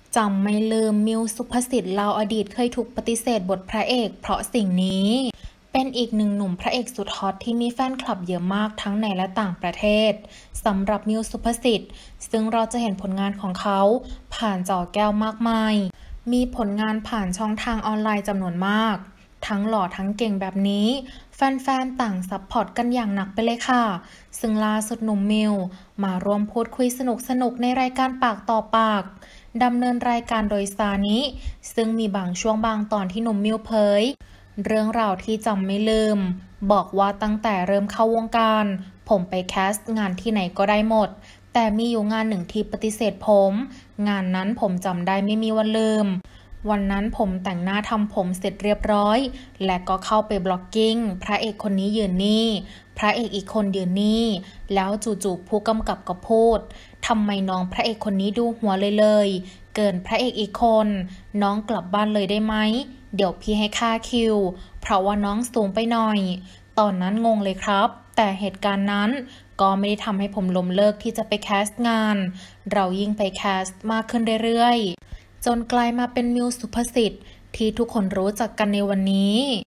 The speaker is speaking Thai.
จำไม่ลืมมิวสุภสิทธิ์เล่าอดีตเคยถูกปฏิเสธบทพระเอกเพราะสิ่งนี้เป็นอีกหนึ่งหนุ่มพระเอกสุดฮอตที่มีแฟนคลับเยอะมากทั้งในและต่างประเทศสำหรับมิวสุภสิทธิ์ซึ่งเราจะเห็นผลงานของเขาผ่านจอแก้วมากมายมีผลงานผ่านช่องทางออนไลน์จำนวนมากทั้งหล่อทั้งเก่งแบบนี้แฟนๆต่างซัพพอร์ตกันอย่างหนักไปเลยค่ะซึ่งล่าสุดหนุ่มมิวมาร่วมพูดคุยสนุกๆในรายการปากต่อปากดำเนินรายการโดยซานิซึ่งมีบางช่วงบางตอนที่หนุ่มมิวเผยเรื่องราวที่จำไม่ลืมบอกว่าตั้งแต่เริ่มเข้าวงการผมไปแคสต์งานที่ไหนก็ได้หมดแต่มีอยู่งานหนึ่งที่ปฏิเสธผมงานนั้นผมจำได้ไม่มีวันลืมวันนั้นผมแต่งหน้าทำผมเสร็จเรียบร้อยและก็เข้าไปบล็อกกิ้งพระเอกคนนี้ยืนนี่พระเอกอีกคนยืนนี่แล้วจู่ๆผู้กำกับก็พูดทำไมน้องพระเอกคนนี้ดูหัวเลยเกินพระเอกอีกคนน้องกลับบ้านเลยได้ไหมเดี๋ยวพี่ให้ค่าคิวเพราะว่าน้องสูงไปหน่อยตอนนั้นงงเลยครับแต่เหตุการณ์นั้นก็ไม่ได้ทำให้ผมล้มเลิกที่จะไปแคสต์งานเรายิ่งไปแคสต์มากขึ้นเรื่อยๆจนกลายมาเป็นมิวสุภสิทธิ์ที่ทุกคนรู้จักกันในวันนี้